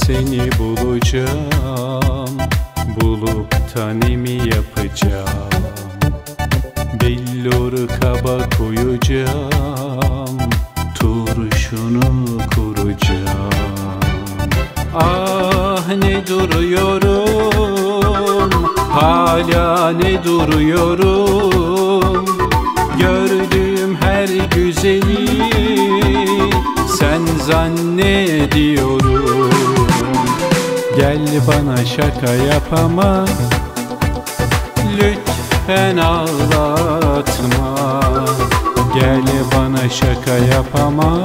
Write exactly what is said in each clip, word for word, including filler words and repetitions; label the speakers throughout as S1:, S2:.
S1: seni bulacağım, bulup tanemi yapacağım. Billur kaba koyacağım, turşunu kuracağım. Ah ne duruyorum, hala ne duruyorum. Gördüğüm her güzeli sen zannediyorum. Gel bana şaka yapama, lütfen ağlatma. Gel bana şaka yapama,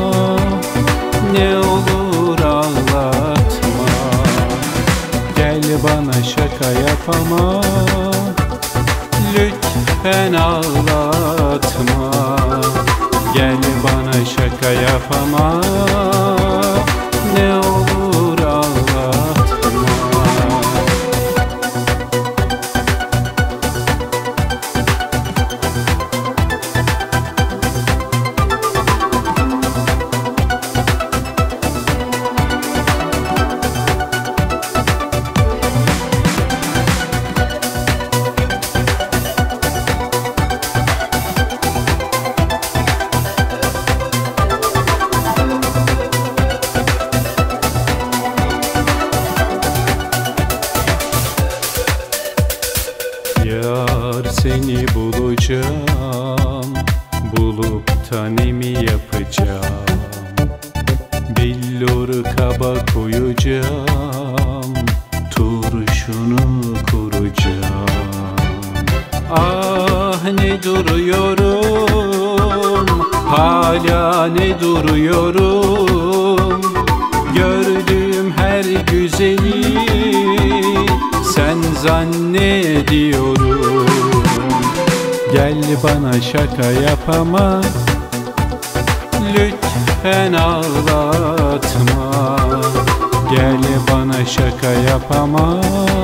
S1: ne olur ağlatma. Gel bana şaka yapama, lütfen ağlatma. Gel bana şaka yapama, ne olur ağlatma. Yar seni bulacağım, bulup tanemi yapacağım. Billur kaba koyacağım, turşunu kuracağım. Ah ne duruyorum, hala ne duruyorum. Gördüğüm her güzeli sen zannediyorum. Gel bana şaka yapama, lütfen ağlatma. Gel bana şaka yapama,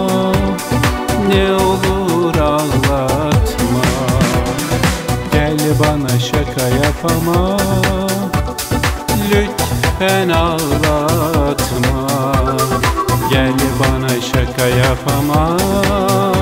S1: ne olur ağlatma. Gel bana şaka yapama, lütfen ağlatma. Gel bana şaka yapama.